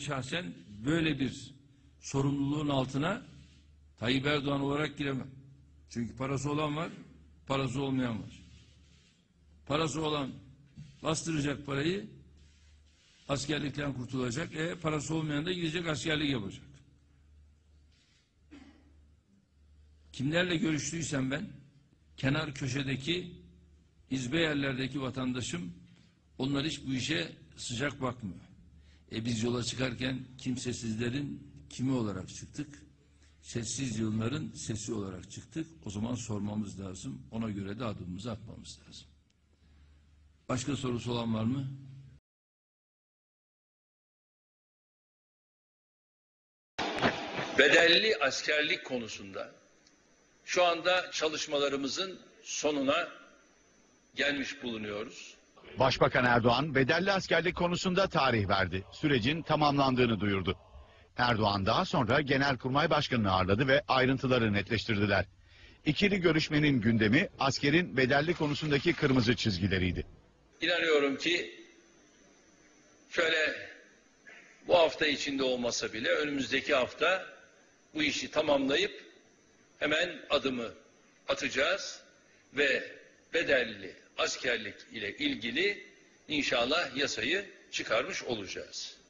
Şahsen böyle bir sorumluluğun altına Tayyip Erdoğan olarak giremem. Çünkü parası olan var, parası olmayan var. Parası olan bastıracak parayı, askerlikten kurtulacak. Parası olmayan da gidecek askerlik yapacak. Kimlerle görüştüysem ben, kenar köşedeki, izbe yerlerdeki vatandaşım, onlar hiç bu işe sıcak bakmıyor. Biz yola çıkarken kimsesizlerin kimi olarak çıktık? Sessiz yığınların sesi olarak çıktık. O zaman sormamız lazım. Ona göre de adımımızı atmamız lazım. Başka sorusu olan var mı? Bedelli askerlik konusunda şu anda çalışmalarımızın sonuna gelmiş bulunuyoruz. Başbakan Erdoğan bedelli askerlik konusunda tarih verdi. Sürecin tamamlandığını duyurdu. Erdoğan daha sonra Genelkurmay Başkanı'nı ağırladı ve ayrıntıları netleştirdiler. İkili görüşmenin gündemi askerin bedelli konusundaki kırmızı çizgileriydi. İnanıyorum ki şöyle bu hafta içinde olmasa bile önümüzdeki hafta bu işi tamamlayıp hemen adımı atacağız ve bedelli askerlik ile ilgili inşallah yasayı çıkarmış olacağız.